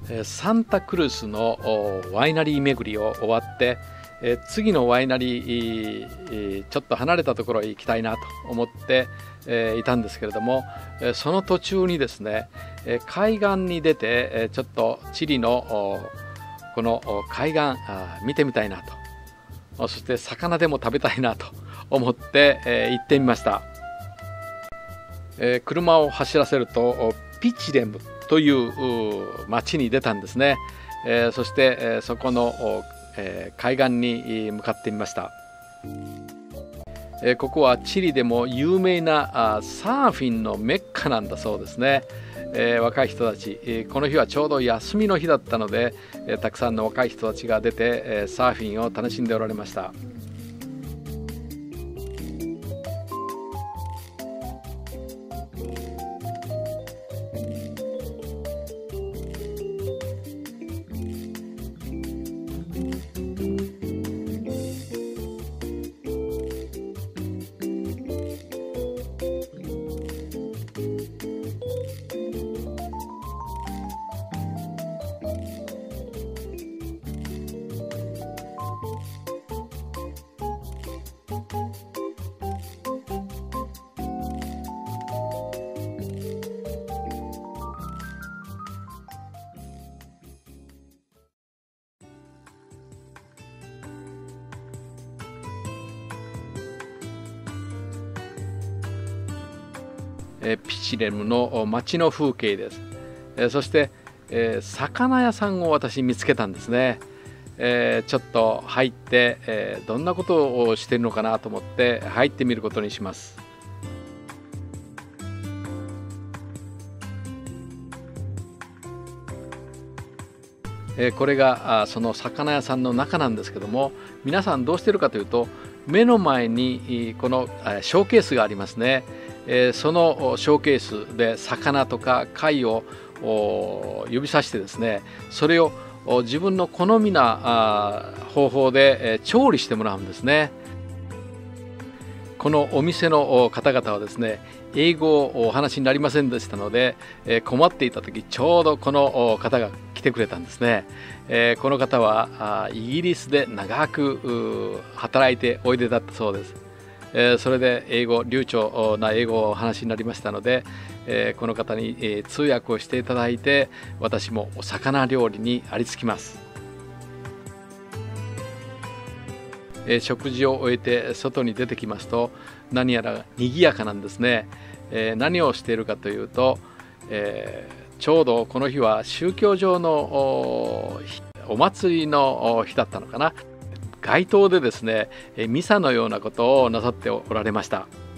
サンタクルスのワイナリー巡りを終わって、次のワイナリーちょっと離れたところへ行きたいなと思っていたんですけれども、その途中にですね、海岸に出てちょっとチリのこの海岸見てみたいなと、そして魚でも食べたいなと思って行ってみました。車を走らせるとピチレムという町に出たんですね。そしてそこの海岸に向かってみました。ここはチリでも有名なサーフィンのメッカなんだそうですね。若い人たち、この日はちょうど休みの日だったので、たくさんの若い人たちが出てサーフィンを楽しんでおられました。ピチレムの街の風景です。そして魚屋さんを私見つけたんですね。ちょっと入って、どんなことをしているのかなと思って入ってみることにします。これがその魚屋さんの中なんですけども、皆さんどうしているかというと、目の前にこのショーケースがありますね。そのショーケースで魚とか貝を指さしてですね、それを自分の好みな方法で調理してもらうんですね。このお店の方々はですね、英語をお話になりませんでしたので、困っていた時ちょうどこの方が来てくれたんですね。この方はイギリスで長く働いておいでだったそうです。それで流暢な英語をお話になりましたので、この方に通訳をしていただいて、私もお魚料理にありつきます。食事を終えて外に出てきますと、何やら賑やかなんですね。何をしているかというと、ちょうどこの日は宗教上のお祭りの日だったのかな。街頭でですね、ミサのようなことをなさっておられました。